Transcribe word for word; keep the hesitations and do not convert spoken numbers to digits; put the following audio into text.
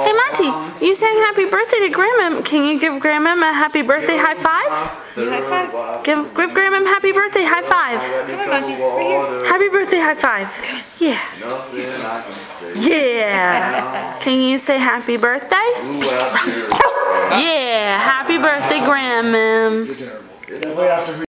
Hey Monty, you sang happy birthday to Grandmim. Can you give Grandmim a happy birthday high five? High five. Give give Grandmim happy birthday high five. Come on, Monty, right here. Happy birthday high five. Yeah. Yeah. Can you say happy birthday? Yeah. Happy birthday, Grandmim.